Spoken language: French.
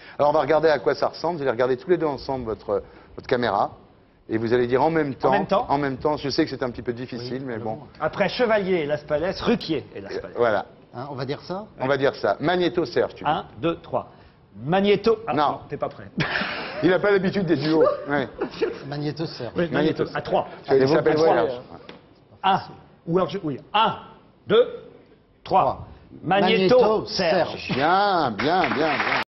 Alors on va regarder à quoi ça ressemble. Vous allez regarder tous les deux ensemble votre caméra. Et vous allez dire en même temps. En même temps. En même temps. Je sais que c'est un petit peu difficile, mais bon. Après Chevalier et Las Palais, Ruquier et Las Palais. Voilà. Hein, on va dire ça? On va dire ça. Magnéto Serge, tu dis. 1, 2, 3. Magnéto. Ah, Non. T'es pas prêt. Il n'a pas l'habitude des duos. Ouais. Magnéto Serge. Oui, Magnéto. À 3. Il s'appelle Serge. 1. Ou alors, oui. 1, 2, 3. Magnéto, Serge. Bien, bien, bien, bien.